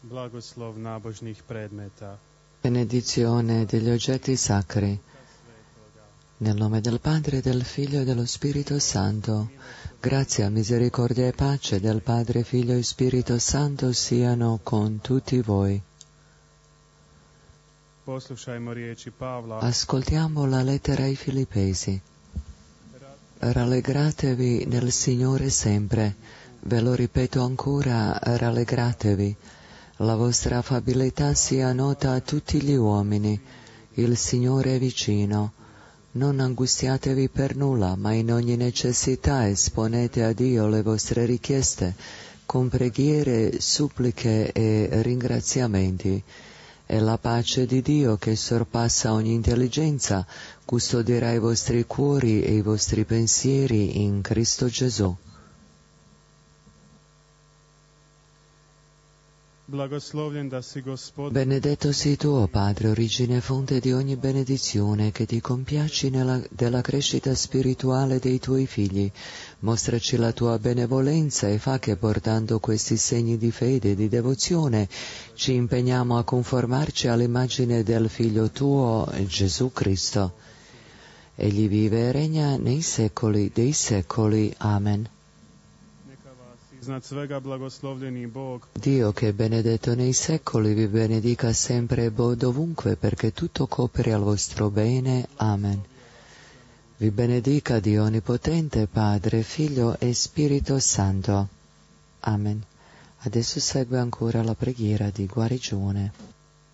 Blagoslov nábožných predmeta. Benedizione degli oggetti sacri. Nel nome del Padre, del Figlio e dello Spirito Santo. Grazia, misericordia e pace del Padre, Figlio e Spirito Santo siano con tutti voi. Poslušajmo riječi Pavla. Ascoltiamo la lettera ai Filippesi. Rallegratevi nel Signore sempre. Ve lo ripeto ancora, rallegratevi. La vostra affabilità sia nota a tutti gli uomini. Il Signore è vicino. Non angustiatevi per nulla, ma in ogni necessità esponete a Dio le vostre richieste, con preghiere, suppliche e ringraziamenti. E la pace di Dio, che sorpassa ogni intelligenza, custodirà i vostri cuori e i vostri pensieri in Cristo Gesù. Blagoslovljen da si Gospod. Benedetto sei tu, o Padre, origine e fonte di ogni benedizione, che ti compiaci della crescita spirituale dei tuoi figli. Mostraci la tua benevolenza e fa che, portando questi segni di fede e di devozione, ci impegniamo a conformarci all'immagine del Figlio tuo, Gesù Cristo. Egli vive e regna nei secoli dei secoli. Amen. Iznad svega blagoslovljeni Bog. Dio, che è benedetto nei secoli, vi benedica sempre e dovunque, perché tutto cooperi al vostro bene. Amen. Vi benedica Dio Onnipotente, Padre, Figlio e Spirito Santo. Amen. Adesso segue ancora la preghiera di guarigione.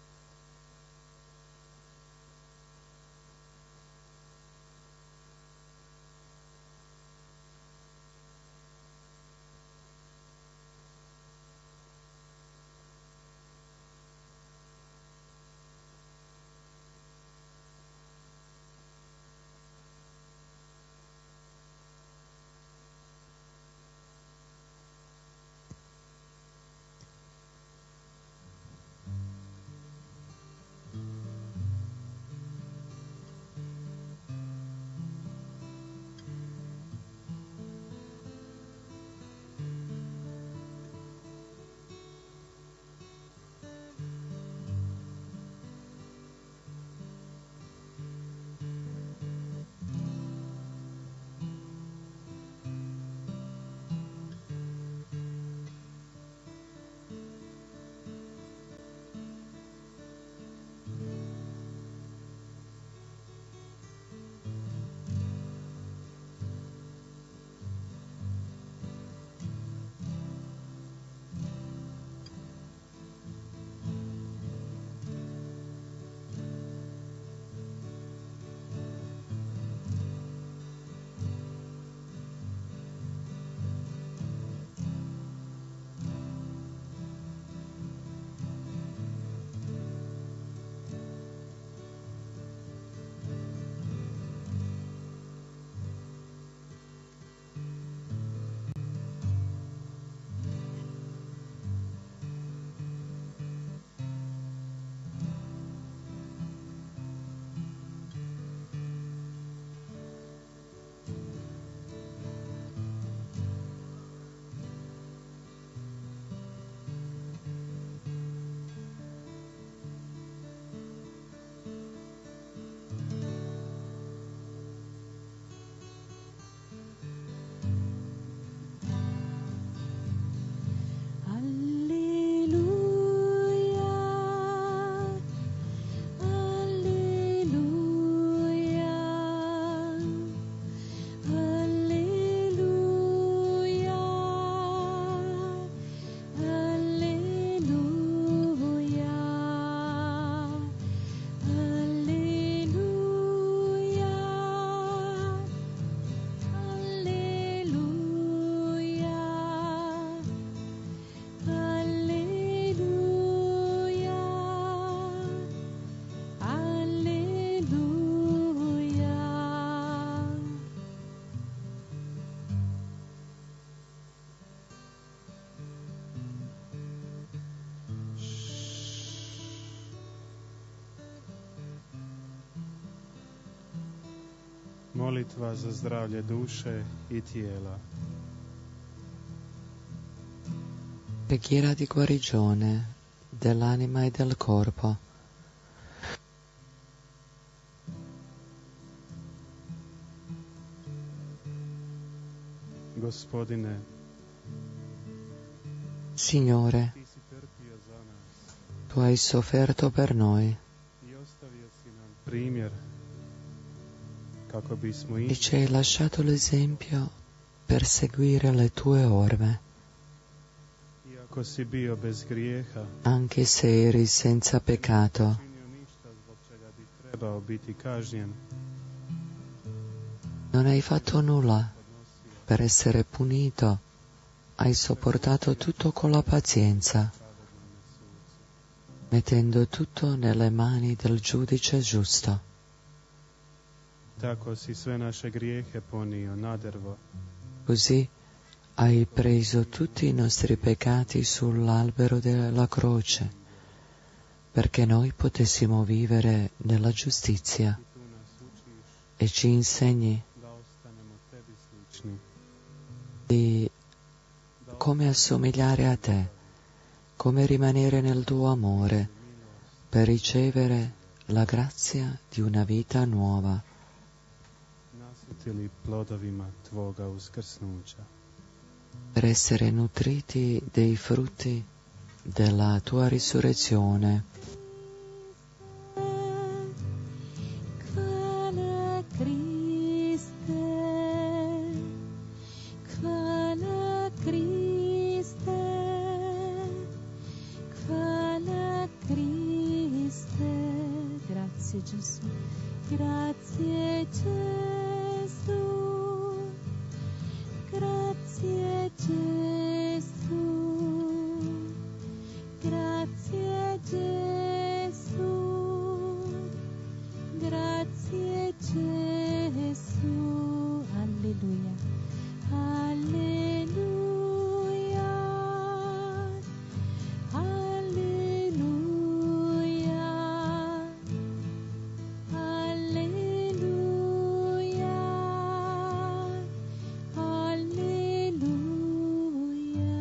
Molitva za zdravlje duše i tijela. Preghiera di guarigione dell'anima e del corpo. Gospodine, Signore, ti si trpio za nas tu hai sofferto per noi i ostavio si nam primjer kako bismo e išli ci hai lasciato l'esempio per seguire le tue orme, iako si bio bez grijeha, anche se eri senza peccato. činio ništa zbog čega bi trebao biti kažnjen, Non hai fatto nulla per essere punito, hai sopportato tutto con la pazienza, mettendo tutto nelle mani del giudice giusto. tako si sve naše grijehe ponio na drvo, Così hai preso tutti i nostri peccati sull'albero della croce, perché noi potessimo vivere nella giustizia, i tu nas učiš e ci insegni da ostanemo tebi slični, di come assomigliare a te, come rimanere nel tuo amore, per ricevere la grazia di una vita nuova, nasitili plodovima tvoga uskrsnuća. per essere nutriti dei frutti della tua risurrezione. Hvala Kriste, hvala Kriste, hvala Kriste. Grazie Gesù, grazie Gesù, grazie Gesù, grazie Gesù, grazie Gesù. Alleluia, alleluia, alleluia, alleluia, alleluia.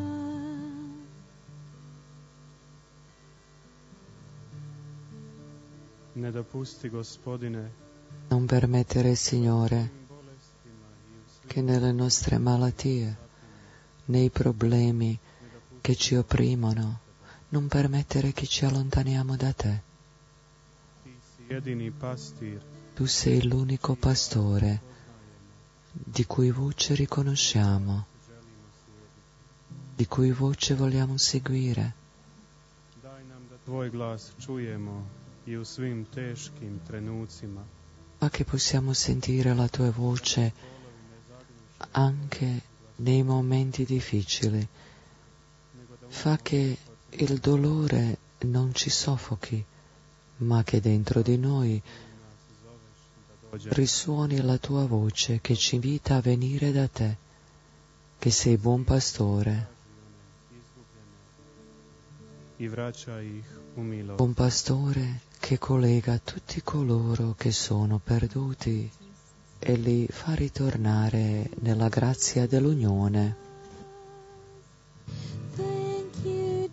Ne dopusti, Gospodine, Non permettere, Signore, in bolestima i u svim che nelle nostre malattie, nei problemi che ci opprimono, non permettere che ci allontaniamo da te. ti si jedini pastir, Tu sei l'unico pastore di cui voce riconosciamo, di cui voce vogliamo seguire. daj nam da tvoj glas čujemo i u svim teškim trenucima, Ma che possiamo sentire la tua voce anche nei momenti difficili. Fa che il dolore non ci soffochi, ma che dentro di noi risuoni la tua voce che ci invita a venire da te, che sei buon pastore, i vraća ih u milost. buon pastore che collega tutti coloro che sono perduti e li fa ritornare nella grazia dell'unione. Thank you,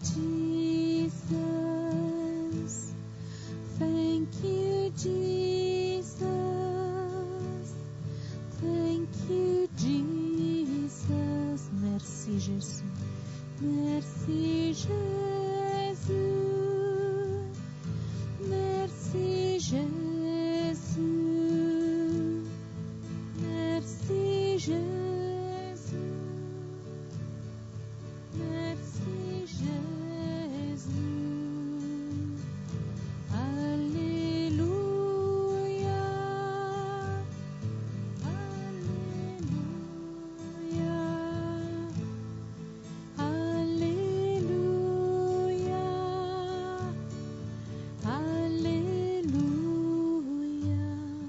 Jesus. Thank you, Jesus. Thank you, Jesus. Merci, Jésus. Merci, Jésus. Merci, Jésus. Merci, Jésus. Merci, Jésus. Alléluia. Alléluia. Alléluia. Alléluia.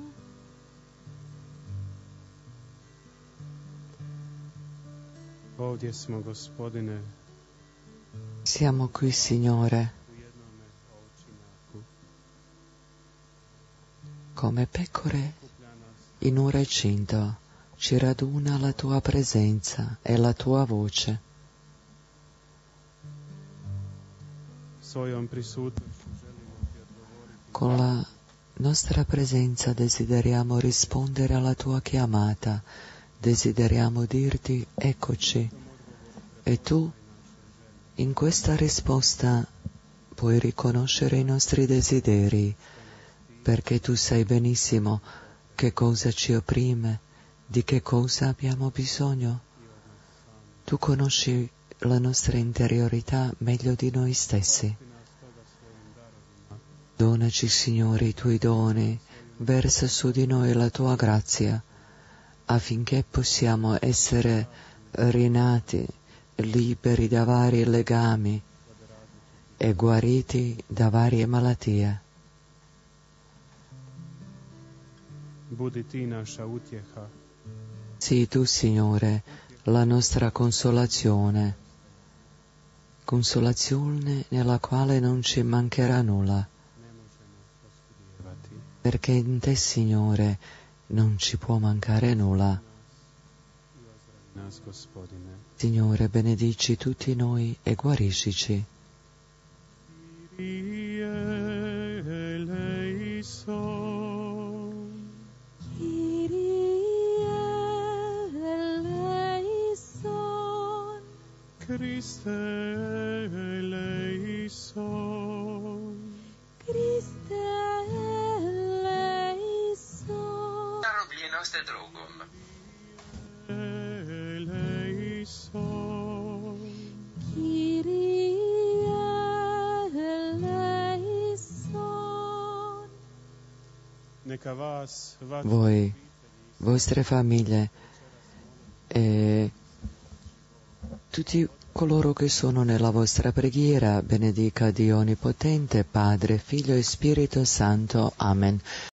Ovdje smo, Gospodine, Siamo qui, Signore, u jednome ovčinjaku. come pecore Kuplja nas in un recinto, ci raduna la tua presenza e la tua voce. svojom prisutnošću želimo ti odgovoriti. Con la nostra presenza desideriamo rispondere alla tua chiamata, desideriamo dirti eccoci, e tu in questa risposta puoi riconoscere i nostri desideri, perché tu sai benissimo che cosa ci opprime, di che cosa abbiamo bisogno. Tu conosci la nostra interiorità meglio di noi stessi. Donaci, Signore, i tuoi doni, versa su di noi la tua grazia, affinché possiamo essere rinati, liberi da vari legami e guariti da varie malattie. Budi ti naša utjeha, Sii tu, Signore, la nostra consolazione nella quale non ci mancherà nulla, ne možemo poskudijevati. perché in te, Signore, non ci può mancare nulla. I ozdravi nas, Gospodine. Signore, benedici tutti noi e guariscici. Kyrie eleison, Kyrie eleison, Christe eleison, Christe eleison, Tarogljenoste drugom. eleison, Kyrie eleison. neka vas, vaše Voi, vostre famiglie e tutti coloro che sono nella vostra preghiera benedica Dio Onnipotente, Padre, Figlio e Spirito Santo. Amen.